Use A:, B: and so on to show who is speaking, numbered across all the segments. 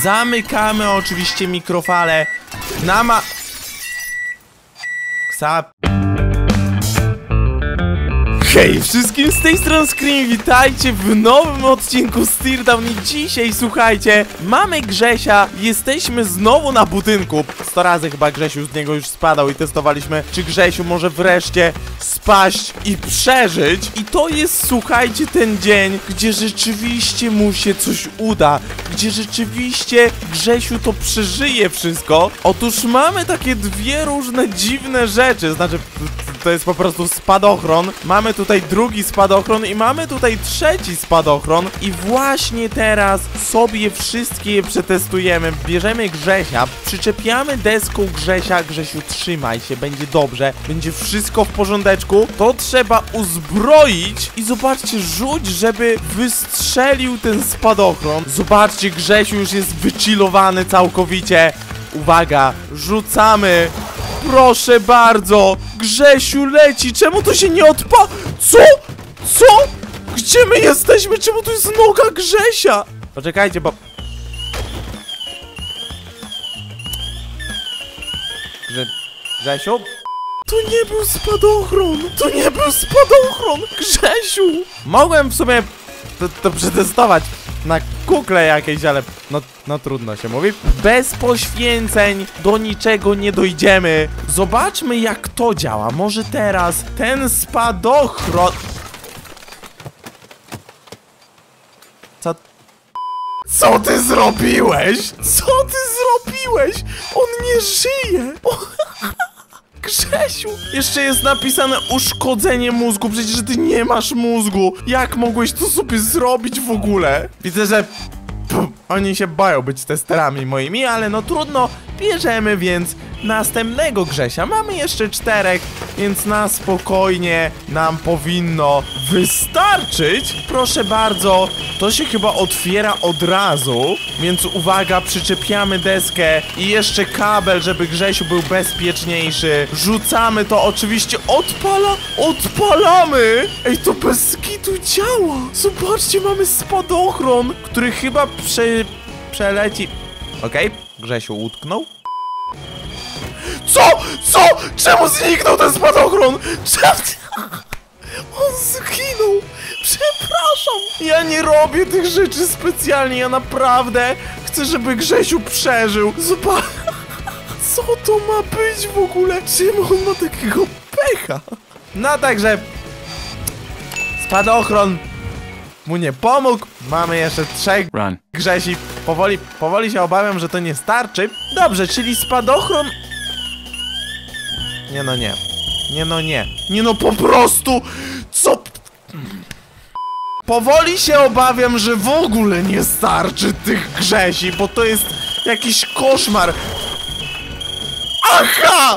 A: Zamykamy oczywiście mikrofale. Hej wszystkim, z tej strony Scream, witajcie w nowym odcinku z Teardown i dzisiaj, słuchajcie, mamy Grzesia, jesteśmy znowu na budynku. 100 razy chyba Grzesiu z niego już spadał i testowaliśmy, czy Grzesiu może wreszcie spaść i przeżyć. I to jest, słuchajcie, ten dzień, gdzie rzeczywiście mu się coś uda, gdzie rzeczywiście Grzesiu to przeżyje wszystko. Otóż mamy takie dwie różne dziwne rzeczy, znaczy to jest po prostu spadochron. Mamy tutaj drugi spadochron i mamy tutaj trzeci spadochron. I właśnie teraz sobie wszystkie je przetestujemy. Bierzemy Grzesia, przyczepiamy deską Grzesia. Grzesiu, trzymaj się, będzie dobrze, będzie wszystko w porządeczku. To trzeba uzbroić i zobaczcie, rzuć, żeby wystrzelił ten spadochron. Zobaczcie, Grzesiu już jest wychillowany całkowicie. Uwaga, rzucamy. Proszę bardzo, Grzesiu leci, czemu to się nie odpa... Co? Co? Gdzie my jesteśmy? Czemu tu jest noga Grzesia? Poczekajcie, bo... Grzesiu? To nie był spadochron! To nie był spadochron! Grzesiu! Mogłem w sumie to przetestować na kukle jakiejś, ale no trudno się mówi. Bez poświęceń do niczego nie dojdziemy. Zobaczmy, jak to działa. Może teraz ten spadochron... Co ty zrobiłeś? Co ty zrobiłeś? On nie żyje! Grzesiu! Jeszcze jest napisane uszkodzenie mózgu, przecież ty nie masz mózgu. Jak mogłeś to sobie zrobić w ogóle? Widzę, że oni się boją być testerami moimi, ale no trudno. Bierzemy więc następnego Grzesia. Mamy jeszcze 4, więc na spokojnie nam powinno wystarczyć. Proszę bardzo, to się chyba otwiera od razu, więc uwaga, przyczepiamy deskę i jeszcze kabel, żeby Grzesiu był bezpieczniejszy. Rzucamy to, oczywiście odpalamy! Ej, to bez kitu działa! Zobaczcie, mamy spadochron, który chyba przeleci. Okej, Grzesiu utknął. Co? Czemu zniknął ten spadochron? On zginął! Przepraszam! Ja nie robię tych rzeczy specjalnie, ja naprawdę chcę, żeby Grzesiu przeżył. Zobacz, co to ma być w ogóle? Czym on ma takiego pecha? No także spadochron mu nie pomógł. Mamy jeszcze 3 Grzesi. Powoli się obawiam, że to nie starczy. Dobrze, czyli spadochron... Nie no, po prostu... Co? Powoli się obawiam, że w ogóle nie starczy tych Grzesi, bo to jest jakiś koszmar. Aha!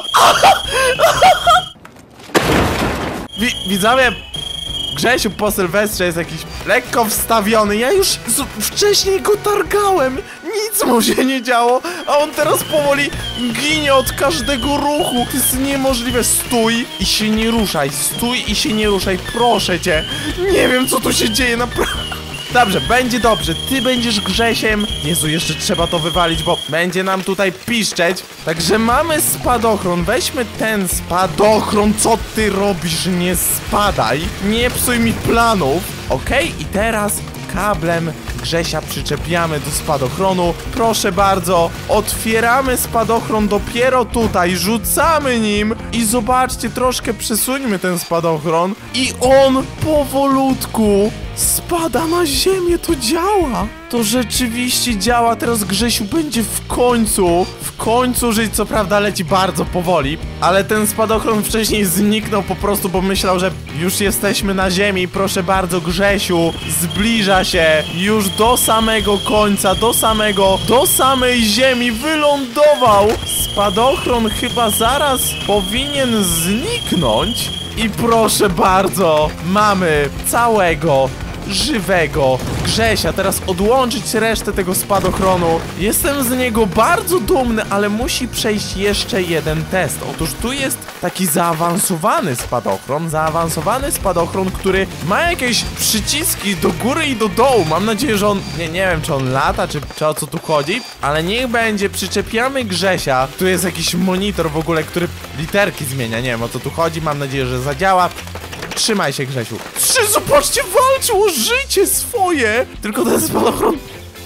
A: Widzowie, Grzesiu po Sylwestrze jest jakiś lekko wstawiony. Ja już wcześniej go targałem. Nic mu się nie działo, a on teraz powoli ginie od każdego ruchu. To jest niemożliwe. Stój i się nie ruszaj. Stój i się nie ruszaj, proszę cię. Nie wiem, co tu się dzieje, naprawdę. Dobrze, będzie dobrze. Ty będziesz Grzesiem. Jezu, jeszcze trzeba to wywalić, bo będzie nam tutaj piszczeć. Także mamy spadochron. Weźmy ten spadochron. Co ty robisz? Nie spadaj. Nie psuj mi planów. Okej, i teraz kablem Grzesia przyczepiamy do spadochronu. Proszę bardzo, otwieramy spadochron dopiero tutaj, rzucamy nim i zobaczcie, troszkę przesuńmy ten spadochron i on powolutku spada na ziemię. To działa. To rzeczywiście działa. Teraz Grzesiu będzie w końcu żyć. Co prawda leci bardzo powoli, ale ten spadochron wcześniej zniknął po prostu, bo myślał, że już jesteśmy na ziemi. Proszę bardzo, Grzesiu zbliża się już do samego końca, do samej ziemi wylądował. Spadochron chyba zaraz powinien zniknąć. I proszę bardzo, mamy całego żywego Grzesia, teraz odłączyć resztę tego spadochronu. Jestem z niego bardzo dumny, ale musi przejść jeszcze jeden test. Otóż tu jest taki zaawansowany spadochron, który ma jakieś przyciski do góry i do dołu. Mam nadzieję, że on, nie wiem, czy on lata, czy o co tu chodzi, ale niech będzie, przyczepiamy Grzesia. Tu jest jakiś monitor w ogóle, który literki zmienia, nie wiem, o co tu chodzi, mam nadzieję, że zadziała. Trzymaj się, Grzesiu. Zobaczcie, walczył o życie swoje! Tylko ten spadochron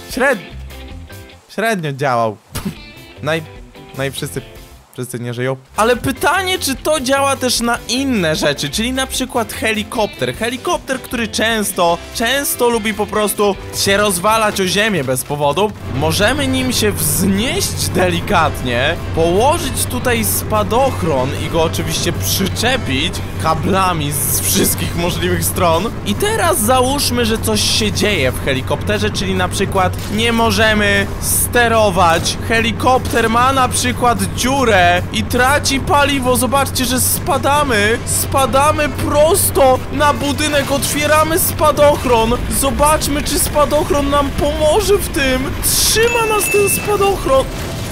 A: średnio działał. No i wszyscy nie żyją. Ale pytanie, czy to działa też na inne rzeczy, czyli na przykład helikopter. Helikopter, który często lubi po prostu się rozwalać o ziemię bez powodu. Możemy nim się wznieść delikatnie, położyć tutaj spadochron i go oczywiście przyczepić kablami z wszystkich możliwych stron. I teraz załóżmy, że coś się dzieje w helikopterze, czyli na przykład nie możemy sterować. Helikopter ma na przykład dziurę i traci paliwo. Zobaczcie, że spadamy prosto na budynek, otwieramy spadochron. Zobaczmy, czy spadochron nam pomoże w tym. Trzyma nas ten spadochron.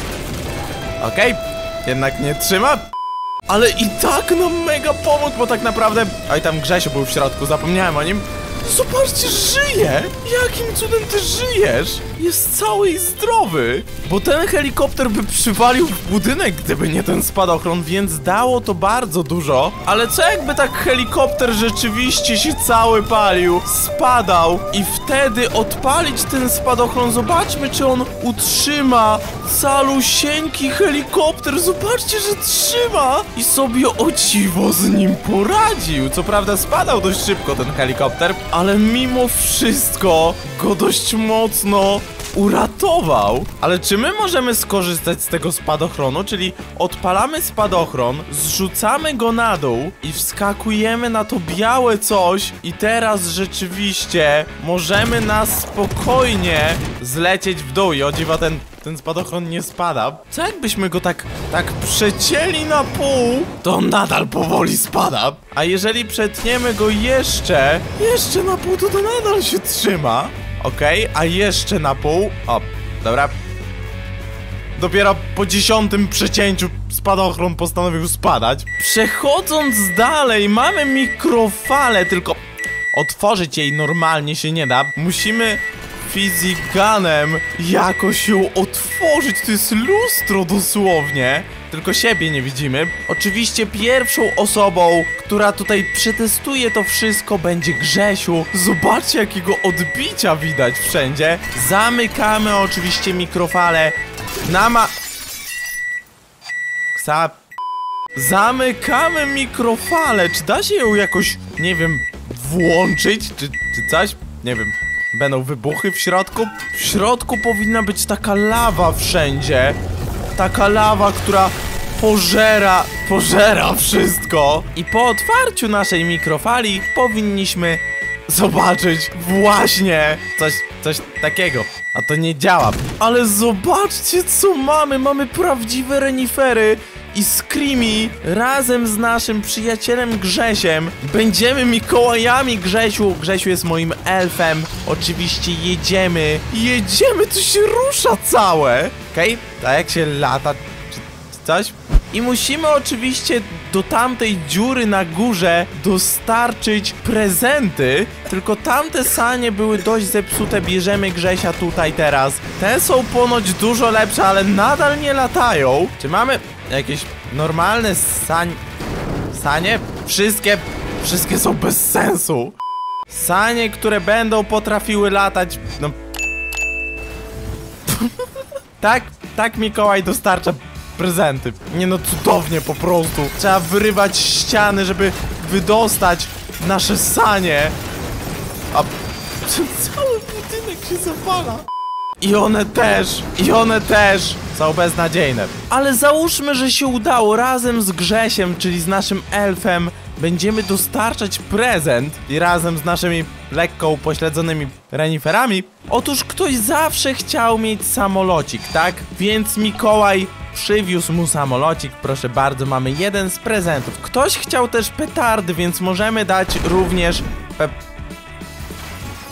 A: Okej, jednak nie trzyma. Ale i tak nam mega pomógł, bo tak naprawdę... Oj, tam Grzesiu był w środku, zapomniałem o nim. Zobaczcie, żyje! Jakim cudem ty żyjesz? Jest cały i zdrowy. Bo ten helikopter by przywalił w budynek, gdyby nie ten spadochron, więc dało to bardzo dużo. Ale co jakby tak helikopter rzeczywiście się cały palił, spadał i wtedy odpalić ten spadochron? Zobaczmy, czy on utrzyma. Calusieńki helikopter, zobaczcie, że trzyma i sobie o dziwo z nim poradził. Co prawda spadał dość szybko ten helikopter, ale mimo wszystko go dość mocno uratował. Ale czy my możemy skorzystać z tego spadochronu? Czyli odpalamy spadochron, zrzucamy go na dół i wskakujemy na to białe coś i teraz rzeczywiście możemy na spokojnie zlecieć w dół i o dziwo ten spadochron nie spada. Co jakbyśmy go tak przecięli na pół, to on nadal powoli spada. A jeżeli przetniemy go jeszcze na pół, to nadal się trzyma. Okej, a jeszcze na pół. O, dobra. Dopiero po 10. przecięciu spadochron postanowił spadać. Przechodząc dalej, mamy mikrofalę, tylko otworzyć jej normalnie się nie da. Musimy fiziganem jakoś ją otworzyć. To jest lustro dosłownie. Tylko siebie nie widzimy. Oczywiście pierwszą osobą, która tutaj przetestuje to wszystko, będzie Grzesiu. Zobaczcie, jakiego odbicia widać wszędzie. Zamykamy oczywiście mikrofalę. Zamykamy mikrofalę. Czy da się ją jakoś, nie wiem, włączyć? Czy coś? Nie wiem. Będą wybuchy w środku? W środku powinna być taka lawa wszędzie. Taka lawa, która pożera wszystko. I po otwarciu naszej mikrofali powinniśmy zobaczyć właśnie coś takiego. A to nie działa. Ale zobaczcie, co mamy. Mamy prawdziwe renifery. I Screamy razem z naszym przyjacielem Grzesiem będziemy Mikołajami. Grzesiu jest moim elfem. Oczywiście jedziemy, to się rusza całe. Okej, a jak się lata czy coś? I musimy oczywiście do tamtej dziury na górze dostarczyć prezenty. Tylko tamte sanie były dość zepsute. Bierzemy Grzesia tutaj teraz. Te są ponoć dużo lepsze, ale nadal nie latają. Czy mamy jakieś normalne sanie? Wszystkie są bez sensu. Sanie, które będą potrafiły latać. No. Tak Mikołaj dostarcza prezenty. Nie no, cudownie po prostu. Trzeba wyrywać ściany, żeby wydostać nasze sanie. A cały budynek się zawala. I one też są beznadziejne. Ale załóżmy, że się udało. Razem z Grzesiem, czyli z naszym elfem, będziemy dostarczać prezent. I razem z naszymi lekko upośledzonymi reniferami. Otóż ktoś zawsze chciał mieć samolocik, tak? Więc Mikołaj przywiózł mu samolocik. Proszę bardzo, mamy jeden z prezentów. Ktoś chciał też petardy, więc możemy dać również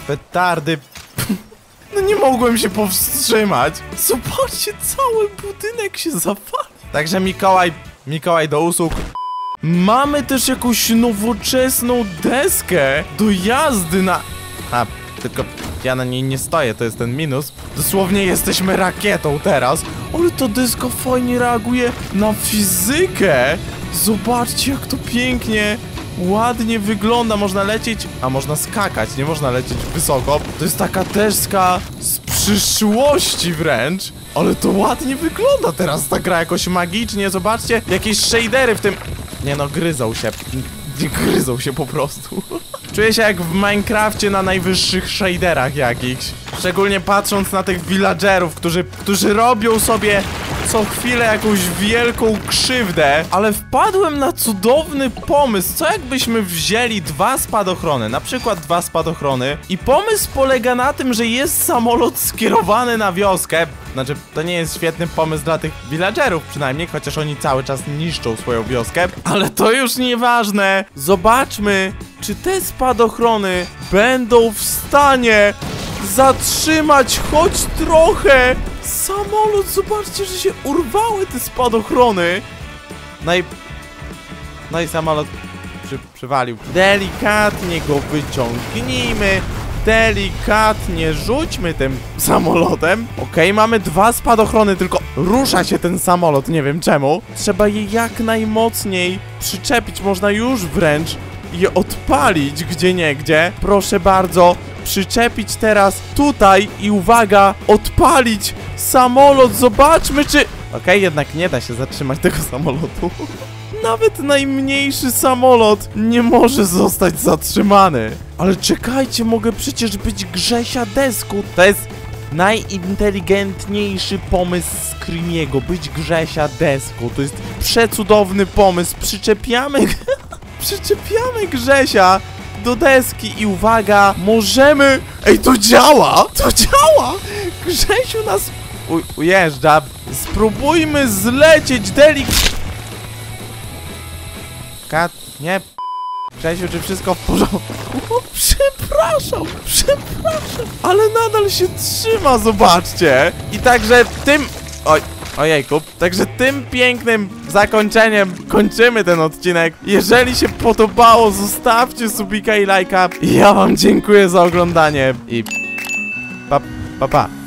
A: Petardy. No nie mogłem się powstrzymać. Zobaczcie, cały budynek się zapali. Także Mikołaj do usług. Mamy też jakąś nowoczesną deskę do jazdy na... A, tylko ja na niej nie stoję, to jest ten minus. Dosłownie jesteśmy rakietą teraz. Ale ta deska fajnie reaguje na fizykę. Zobaczcie, jak to pięknie, ładnie wygląda. Można lecieć, a można skakać. Nie można lecieć wysoko. To jest taka deska z przyszłości wręcz. Ale to ładnie wygląda teraz ta gra jakoś magicznie. Zobaczcie, jakieś shadery w tym... Nie no, gryzą się po prostu. Czuję się jak w Minecrafcie na najwyższych shaderach jakichś. Szczególnie patrząc na tych villagerów, którzy robią sobie co chwilę jakąś wielką krzywdę. Ale wpadłem na cudowny pomysł. Co jakbyśmy wzięli 2 spadochrony, na przykład 2 spadochrony, i pomysł polega na tym, że jest samolot skierowany na wioskę. Znaczy, to nie jest świetny pomysł dla tych villagerów przynajmniej, chociaż oni cały czas niszczą swoją wioskę. Ale to już nieważne. Zobaczmy, czy te spadochrony będą w stanie zatrzymać choć trochę samolot. Zobaczcie, że się urwały te spadochrony. No i samolot przywalił. Delikatnie go wyciągnijmy. Delikatnie rzućmy tym samolotem. Okej, mamy 2 spadochrony, tylko rusza się ten samolot, nie wiem czemu. Trzeba je jak najmocniej przyczepić, można już wręcz je odpalić gdzieniegdzie. Proszę bardzo, przyczepić teraz tutaj i uwaga, odpalić samolot. Zobaczmy, czy... Okej, jednak nie da się zatrzymać tego samolotu. Nawet najmniejszy samolot nie może zostać zatrzymany. Ale czekajcie, mogę przecież być Grzesia deską. To jest najinteligentniejszy pomysł Screamiego. Być Grzesia deską. To jest przecudowny pomysł. Przyczepiamy Grzesia do deski i uwaga, możemy... Ej, to działa! To działa! Grzesiu nas ujeżdża. Spróbujmy zlecieć Nie. Grzesiu, czy wszystko w porządku? Przepraszam. Ale nadal się trzyma, zobaczcie. I także tym... Ojejku. Także tym pięknym zakończeniem kończymy ten odcinek. Jeżeli się podobało, zostawcie subika i lajka. Ja wam dziękuję za oglądanie i pa.